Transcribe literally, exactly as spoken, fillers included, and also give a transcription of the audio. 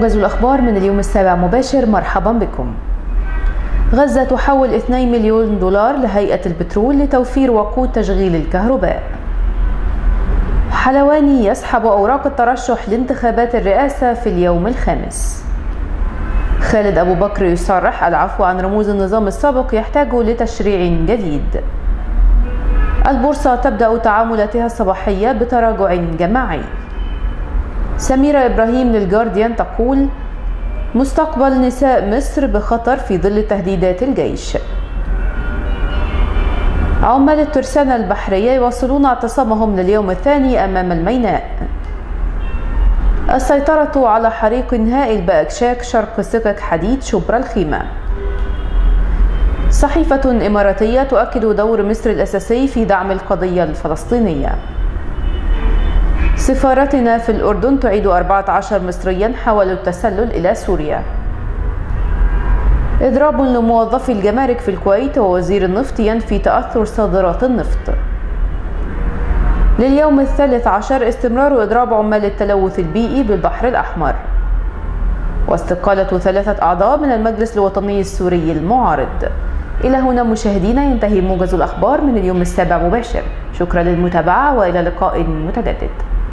موجز الأخبار من اليوم السابع مباشر، مرحبا بكم. غزة تحول اثنين مليون دولار لهيئة البترول لتوفير وقود تشغيل الكهرباء. حلواني يسحب أوراق الترشح لانتخابات الرئاسة في اليوم الخامس. خالد أبو بكر يصرح العفو عن رموز النظام السابق يحتاج لتشريع جديد. البورصة تبدأ تعاملاتها الصباحية بتراجع جماعي. سميرة إبراهيم للجارديان تقول: مستقبل نساء مصر بخطر في ظل تهديدات الجيش. عمال الترسانة البحرية يواصلون اعتصامهم لليوم الثاني أمام الميناء. السيطرة على حريق هائل بأكشاك شرق سكك حديد شبرا الخيمة. صحيفة إماراتية تؤكد دور مصر الأساسي في دعم القضية الفلسطينية. سفارتنا في الأردن تعيد أربعة عشر مصريا حاولوا التسلل إلى سوريا. إضراب لموظفي الجمارك في الكويت ووزير النفط ينفي تأثر صادرات النفط. لليوم الثالث عشر استمرار إضراب عمال التلوث البيئي بالبحر الأحمر. واستقالة ثلاثة أعضاء من المجلس الوطني السوري المعارض. إلى هنا مشاهدينا ينتهي موجز الأخبار من اليوم السابع مباشر. شكرا للمتابعة وإلى لقاء متجدد.